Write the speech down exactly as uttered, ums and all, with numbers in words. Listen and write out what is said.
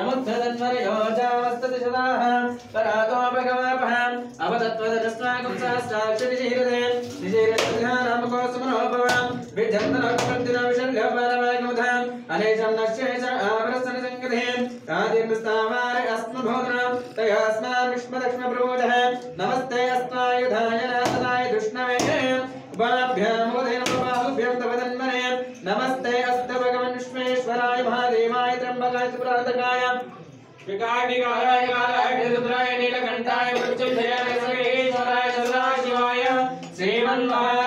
समुद्धतन्मरयोजावस्ततिशदाः परातो भगवापः अवतत्वदस्माकं सहस्राक्षरिजीरते निजीरतध्यानामकोसमनोभवान् विद्यन्तनोपन्तिनविशल्यपरमागमुधाम् अनेशं नश्येष आवरसनसङ्गतिम् तादिर्मस्तावारे अस्मभोधनम् तयास्मान् विष्मदक्ष्मप्रबोधः नमस्ते अस्मायुधाय नाथनाय दुष्णवे उपाभ्याम् उदयन बाहुभ्यं तव तन्मने नमस्ते अस्तु भगवन् विश्वेश्वराय महादेवाय त्र्यम्बकाय सुप्रातकाय विकाटिकाय कालाय रुद्राय नीलकण्ठाय मृत्युञ्जयाय सर्वेश्वराय सदाशिवाय श्रीमन्महा